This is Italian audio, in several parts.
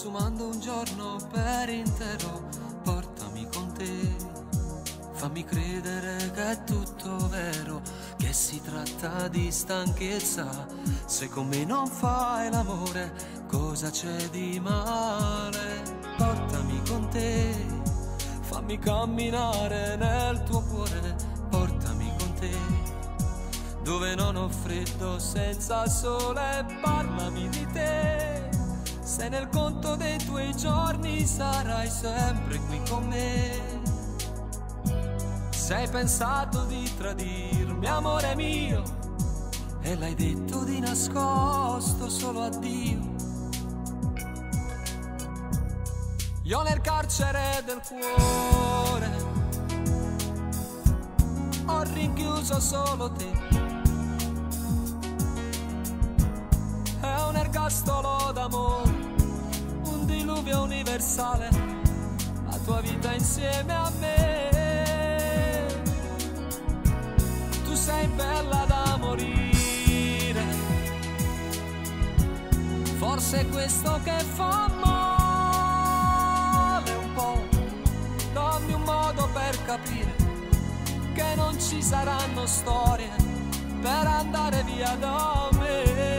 consumando un giorno per intero. Portami con te, fammi credere che è tutto vero, che si tratta di stanchezza. Se con me non fai l'amore, cosa c'è di male? Portami con te, fammi camminare nel tuo cuore. Portami con te, dove non ho freddo, senza sole. Parlami di te, se nel conto dei tuoi giorni sarai sempre qui con me. Se hai pensato di tradirmi, amore mio, e l'hai detto di nascosto solo a Dio, io nel carcere del cuore ho rinchiuso solo te. È un ergastolo d'amore, un diluvio universale, la tua vita insieme a me. Tu sei bella da morire, forse è questo che fa male un po'. Dammi un modo per capire che non ci saranno storie per andare via da me.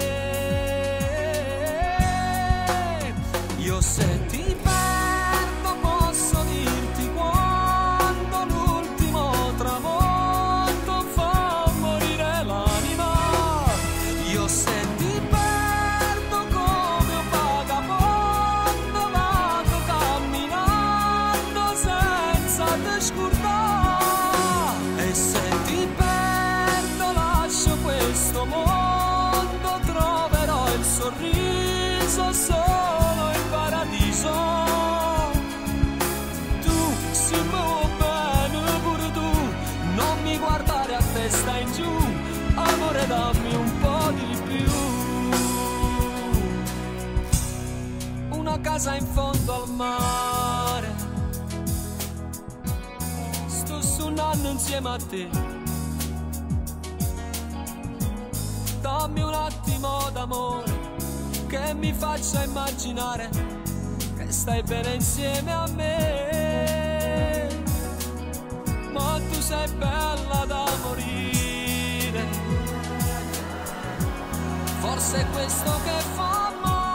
Io se ti perdo posso dirti quando l'ultimo tramonto fa morire l'anima. Io se ti perdo come un vagabondo vado camminando senza te scordare. E se ti perdo lascio questo mondo, troverò il sorriso solo in paradiso. Tu si muove bene pure tu, non mi guardare a testa in giù, amore dammi un po' di più. Una casa in fondo al mare, sto suonando insieme a te. Dammi un attimo d'amore che mi faccia immaginare che stai bene insieme a me. Ma tu sei bella da morire, forse è questo che fa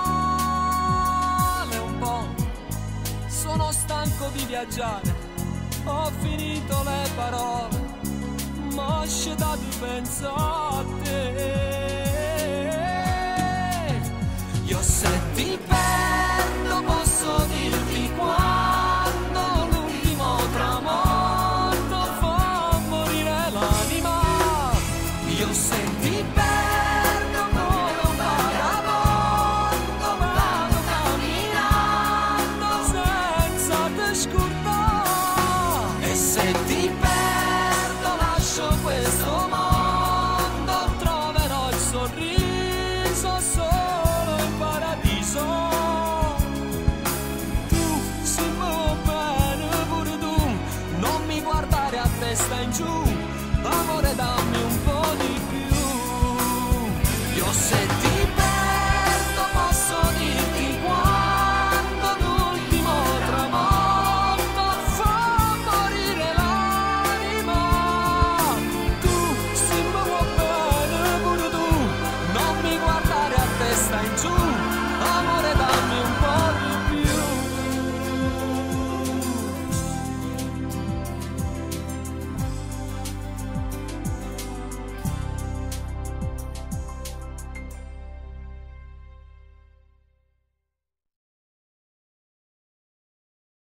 male un po'. Sono stanco di viaggiare, ho finito le parole, ma c'è da pensare a te. Io se ti perdo posso dirti quando l'ultimo tramonto fa morire l'anima. Io se ti perdo come un vagabondo vado camminando senza te scordare. E se ti perdo lascio questo mondo, troverò il sorriso solo in paradiso. Tu si muove bene pure tu, non mi guardare a testa in giù, amore da